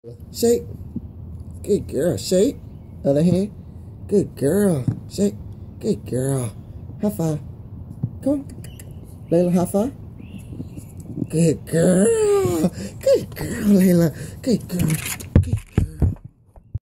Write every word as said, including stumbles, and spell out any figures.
Shake. Good girl. Shake. Other hand. Good girl. Shake. Good girl. High five. Come on. Layla, high five. Good girl. Good girl, Layla. Good girl.